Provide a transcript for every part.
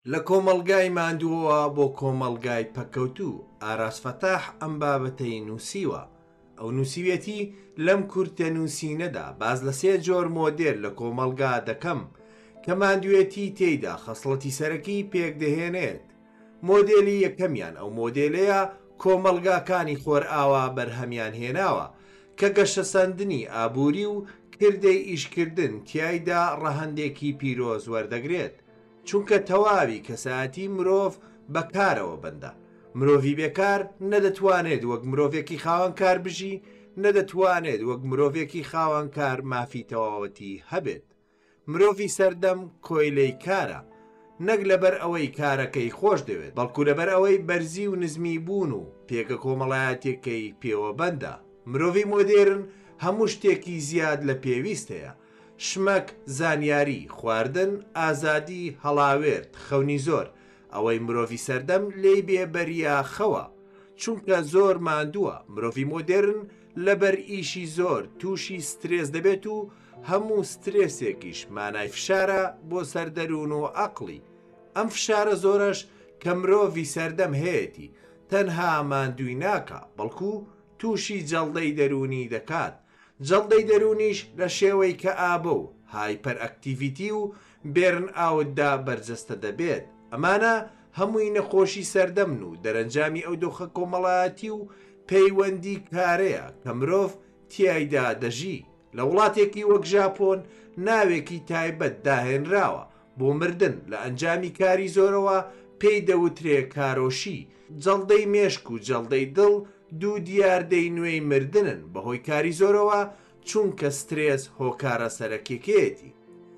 لە کۆمەڵگای ماندووەوە بۆ کۆمەڵگای پەکەوتوو ئاراس فەتاح ئەم بابەتەی نووسیوە. ئەو نووسیوێتی لەم کورتە نووسینەدا باز لە 3 جۆر مۆدێل لە کۆمەڵگا دەکەم کە ماندوێتی تێیدا خەسڵەتی سەرەکی پێک دەهێنێت. مۆدێلی یەکەمیان ئەو مۆدێلەیە کۆمەڵگاکانی خۆرئاوا بەرهەمیان هێناوە کە گەشەسەندنی ئابووری و کردەی ئیشکردن تیایدا ڕەهەندێکی پیرۆز وەردەگرێت، چونکە تەواوی کەسایەتی مرۆڤ بەکارەوە بەندە. مرۆڤی بێکار نەدەتوانێت وەک مرۆڤێکی خاوەنکار بژی، نەدەتوانێت وەک مرۆڤێکی خاوەنکار مافی تەواوەتی هەبێت. مرۆڤی سەردەم کۆیلەی کارە، نەک لەبەر ئەوەی کارەکەی خۆش دەوێت، بەڵکو لەبەر ئەوەی بەرزی و نزمی بوون و پێکە کۆمەڵایەتێکەکەی پێوە بەندە. مرۆڤی مۆدێرن هەموو شتێکی زیاد لە پێویست هەیە: شمەک، زانیاری، خواردن، ئازادی، هەڵاوێرد، خەونی زۆر. ئەوەی مرۆڤی سەردەم لێی بێبەریا خەوە، چونکە زۆر ماندووە. مرۆڤی مۆدێرن لەبەر ئیشی زۆر تووشی سترێس دەبێت و هەموو سترێسێکیش مانای فشارە بۆ سەردەروون و عەقڵی. ئەم فشارە زۆرەش کە مرۆڤی سەردەم هەیەی تەنها ماندووی ناکە، بەڵکو تووشی جەڵدەی دەرونی دەکات. جەڵدەی دەرونیش لە شێوەی کە ئابە و هایپەر ئەکتیڤیتی و بێرن ئاوتدا بەرجەستە دەبێت. ئەمانە هەمووی نەخۆشی سەردەمن و دەرەنجامی ئەو دۆخە کۆمەڵایەتی و پەیوەندی کارەیە کە مرۆڤ تیایدا دەژی. لە وڵاتێکی وەک ژاپۆن ناوێکی تایبەت داهێنراوە بۆ مردن لە ئەنجامی کاری زۆرەوە، پێی دەوترێ کارۆشی. جەڵدەی مێشک و جەڵدەی دڵ دوو دیاردەی نوێی مردنن بەهۆی کاری زۆرەوە، چونکە سترێس هۆکارە سەرەکیەکەیەتی.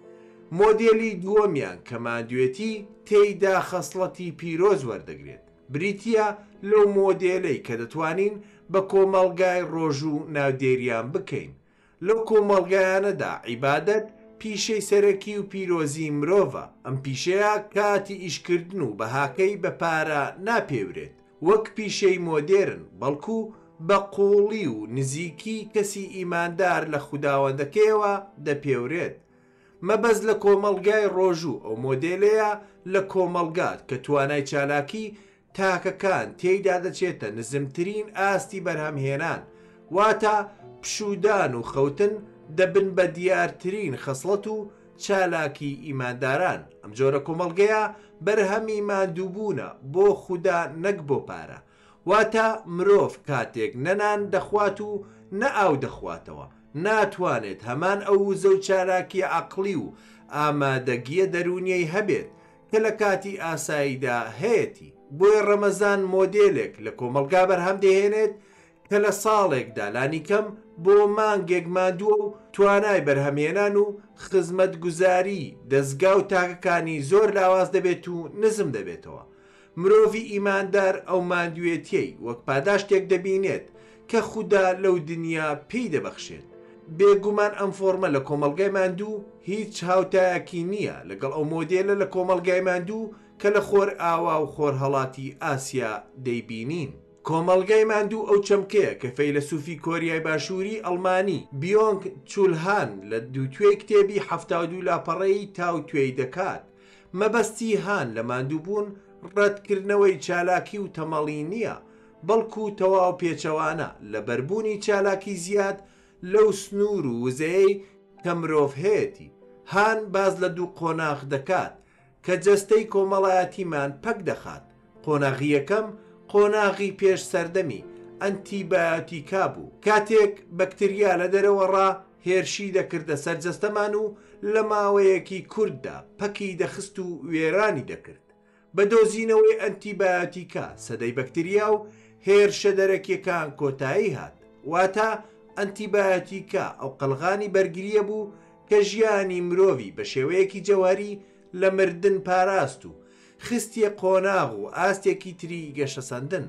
مۆدێلی دووەمیان کە ماندوێتی تێیدا خەسڵەتی پیرۆز وەردەگرێت بریتیە لەو مۆدێلەی کە دەتوانین بە کۆمەڵگای ڕۆژوو ناودێریان بکەین. لەو کۆمەڵگایانەدا عیبادەت پیشەی سەرەکی و پیرۆزی مرۆڤە. ئەم پیشەیە کاتی ئیشکردن و بەهاکەی بە پارە ناپێورێت وەک پیشەی مۆدێرن، بەڵکو بە قوڵی و نزیکی کەسی ئیماندار لە خوداوەندەکەیەوە دەپێورێت. مەبەست لە کۆمەڵگای ڕۆژوو ئەو مۆدێلەیە لە کۆمەڵگات کە توانای چالاکی تاکەکان تێیدا دەچێتە نزمترین ئاستی بەرهەمهێنان، واتە پشودان و خەوتن دەبن بە دیارترین خەسڵەت و چالاکی ئیمانداران. ئەم جۆرە کۆمەڵگەیە بەرهەمی ماندووبوونە بۆ خوددا نەک بۆ پارە، واتە مرۆڤ کاتێک نەنان دەخوات و نە ئاو دەخواتەوە ناتوانێت هەمان ئەو وزە و چالاکی عەقڵی و ئامادەگیە دەرونیەی هەبێت کە لە کاتی ئاساییدا هەیەی. بۆیە ڕەمەزان مۆدێلێک لە کۆمەڵگا بەرهەم دەهێنێت کە لە ساڵێکدا لانی کەم بۆ مانگێک ماندووە و توانای بەرهەمهێنان و خزمەت گوزاری دەستگا و تاکەکانی زۆر لاواز دەبێت و نزم دەبێتەوە. مرۆڤی ئیماندار ئەو ماندوێتیەی وەک پاداشتێک دەبینێت کە خوددا لەو دنیا پێی دەبەخشێت. بێگومان ئەم فۆرمە لە کۆمەڵگای ماندوو هیچ هاوتایەکی نییە لەگەڵ ئەو مۆدێلە لە کۆمەڵگای ماندوو کە لە خۆر ئاوا و خۆرهەڵاتی ئاسیا دەیبینین. کۆمەڵگای ماندوو ئەو چەمکەیە کە فەیلسوفی کۆریای باشووری ئەڵمانی بیۆنگ چولهان لە دووتوێ کتێبی 72 لاپەڕەی تاوتوێی دەکات. مەبەستی هان لە ماندووبوون ڕەتکردنەوەی چالاکی و تەمەڵی نییە، بەڵکو تەواو پێچەوانە لە بەربوونی چالاکی زیاد لەو سنوور و وزەیەی کە مرۆڤ هەیەی. هان باز لە دوو قۆناغ دەکات کە جەستەی کۆمەڵایەتیمان پەک دەخات. قۆناغی یەکەم قۆناغی پێش سەردەمی ئەنتیبایۆتیکا بوو، کاتێک بەکتریا لە دەرەوەڕا هێرشی دەکردە سەرجەستەمان و لە ماوەیەکی کورتدا پەکی دەخست و وێرانی دەکرد. بە دۆزینەوەی ئەنتیبایۆتیکا سەدەی بەکتریا و هێرشە دەرەکیەکان کۆتایی هات، واتە ئەنتیبایۆتیکا ئەو قەلغانی بەرگریە بوو کە ژیانی مرۆڤی بە شێوەیەکی جەوهەری لە مردن پاراست و خستیە قۆناغ و ئاستێکی تری گەشەسەندن.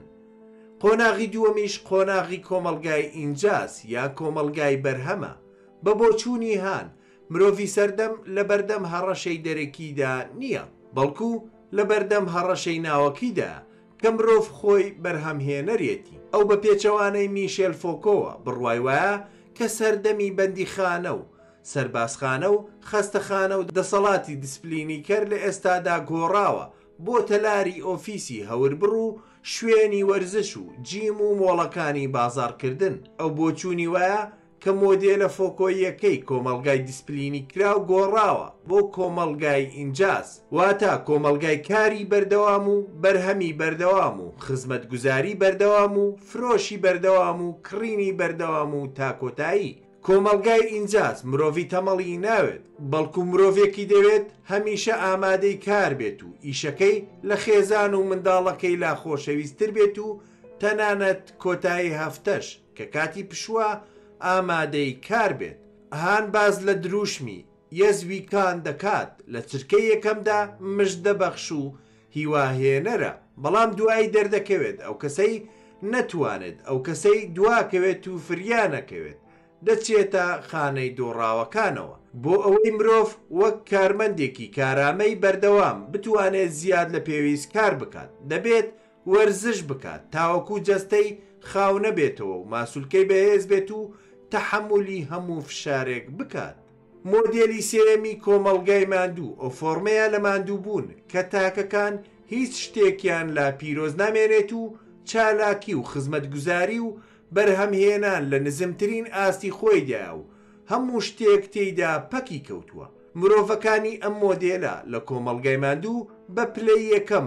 قۆناغی دووەمیش قۆناغی کۆمەڵگای ئینجاز یان کۆمەڵگای بەرهەمە. بە بۆچوونی هان مرۆڤی سەردەم لە بەردەم هەڕەشەی دەرەکیدا نییە، بەڵکو لە بەردەم هەڕەشەی ناوەکیدا کە مرۆڤ خۆی بەرهەمهێنەرێتی. ئەو بە پێچەوانەی میشێل فۆکۆوە بڕوای وایە کە سەردەمی بەندیخانە و سەربازخانە و خەستەخانە و دەسەڵاتی دیسپلینی کرد لە ئێستادا گۆڕاوە بۆ تەلاری ئۆفیسی هەوربڕ و شوێنی وەرزش و جیم و مۆڵەکانی بازاڕکردن. ئەو بۆچوونی وایە کە مۆدێلە فۆکۆیەکەی کۆمەڵگای دیسپلینی کرا و گۆڕاوە بۆ کۆمەڵگای ئینجاز، واتە کۆمەڵگای کاری بەردەوام و بەرهەمی بەردەوام و خزمەتگوزاری بەردەوام و فرۆشی بەردەوام و کڕینی بەردەوام و تاکۆتایی. کۆمەڵگای ئینجاز مرۆڤی تەمەڵی ناوێت، بەڵکو مرۆڤێکی دەوێت هەمیشە ئامادەی کار بێت و ئیشەکەی لە خێزان و منداڵەکەی لا خۆشەویستتر بێت و تەنانەت کۆتایی هەفتەش کە کاتی پشووە ئامادەی کار بێت. هان باز لە دروشمی یەزویکان دەکات لە چرکەی یەکەمدا مژدەبەخش و هیواهێنەرە، بەڵام دوایی دەردەکەوێت ئەو کەسەی نەتوانێت ئەو کەسەی دواکەوێت و فریانەکەوێت دەچێتە خانەی دۆڕاوەکانەوە بۆ ئەوەی مرۆڤ وەک کارمەندێکی کارامەی بەردەوام بتوانێت زیاد لە پێویست کار بکات. دەبێت وەرزش بکات تاوەکو جەستەی خاو نەبێتەوە و ماسوولکەی بەهێز بێت و تەحملی هەموو فشارێک بکات. مۆدێلی سێمی کۆمەڵگای ماندوو ئەو فۆرمەیە لە ماندووبوون کە تاکەکان هیچ شتێکیان لا پیرۆز نامێنێت و چالاکی و خزمەتگوزاری و بەرهەمهێنان لە نزمترین ئاستی خۆیدا و هەموو شتێک تێیدا پەکی کەوتووە. مرۆڤەکانی ئەم مۆدێلە لە کۆمەڵگای ماندوو بە پلەی یەکەم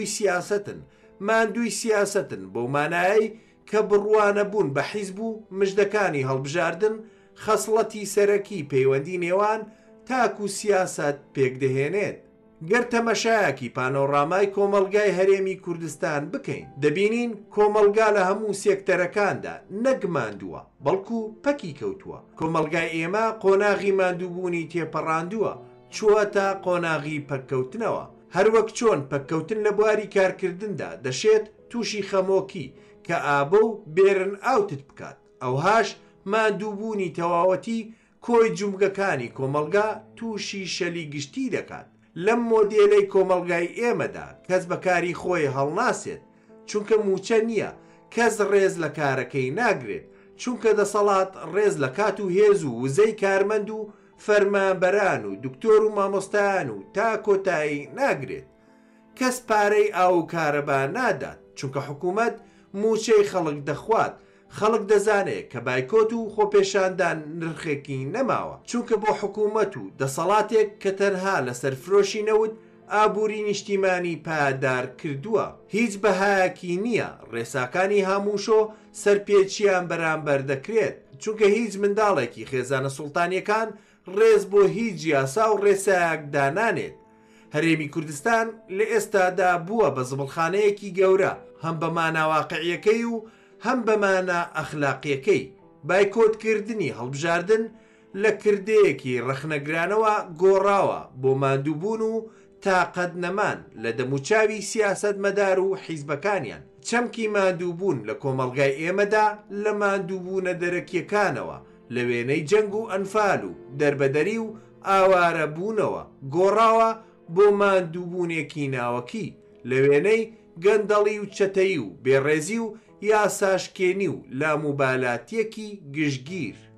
ماندووی سیاستن بۆ مانایی کە بڕوانە بوون بە حیزب و مژدەکانی هەڵبژاردن خەسڵەتی سەرەکی پەیوەندی نێوان تاکو سیاست پێکدەهێنێت. گەر تەمەشایەکی پانۆڕامای کۆمەڵگای هەرێمی کوردستان بکەین دەبینین کۆمەڵگا لە هەموو سێکتەرەکاندا نەک ماندووە بەڵکو پەکی کەوتووە. کۆمەڵگای ئێمە قۆناغی ماندووبوونی تێپەڕاندووە چووەتە قۆناغی پەککەوتنەوە. هەروەک چۆن پەککەوتن لە بواری کارکردندا دەشێت تووشی خەمۆکی کە ئابە و بێرن ئاوتت بکات، ئەوهاش ماندووبوونی تەواوەتی کۆی جومگەکانی کۆمەڵگا تووشی شەلی گشتی دەکات. لەم مۆدێلەی کۆمەڵگای ئێمەدا کەس بەکاری خۆی هەڵناسێت چونکە موچە نییە، کەس ڕێز لە کارەکەی ناگرێت چونکە دەسەڵات ڕێز لە کات و هێز و وزەی کارمەند و فەرمانبەران و دکتۆر و مامۆستایان و تا کۆتایی ناگرێت. کەس پارەی ئاو و کارەبا نادات چونکە حکوومەت موچەی خەڵک دەخوات. خەڵک دەزانێت کە بایکۆت و خۆپێشاندان نرخێکی نەماوە چونکە بۆ حکوومەت و دەسەڵاتێک کە تەنها لە سەرفرۆشی نەوت ئابووری نیشتیمانی پایدار کردووە. هیچ بەهایەکی نییە ڕێساکانی هەمووشۆ سەرپێچیان بەرامبەر دەکرێت چونکە هیچ منداڵێکی خێزانە سوڵتانیەکان ڕێز بۆ هیچ یاسا و ڕێسایەک دانانێت. هەرێمی کوردستان لە ئێستادا بووە بە زبڵخانەیەکی گەورە هەم بە ماناواقعیەکەی و هەم بەمانە ئەخلاقیەکەی. بایکۆتکردنی هەڵبژاردن لە کردەیەکی ڕەخنەگرانەوە گۆڕاوە بۆ ماندووبوون و تاقەت نەمان لە دەموچاوی سیاست مەدار و حیزبەکانیان. چەمکی ماندووبوون لە کۆمەڵگای ئێمەدا لە ماندووبوونە دەرەکیەکانەوە لە وێنەی جەنگ و ئەنفال و دەربەدەری و ئاوارە بوونەوە گۆڕاوە بۆ ماندووبوونێکی ناوەکی لە وێنەی گەندەڵی و چەتەی و بێڕێزی و یاساشکێنی و لاموبالاتیەکی گشتگیر.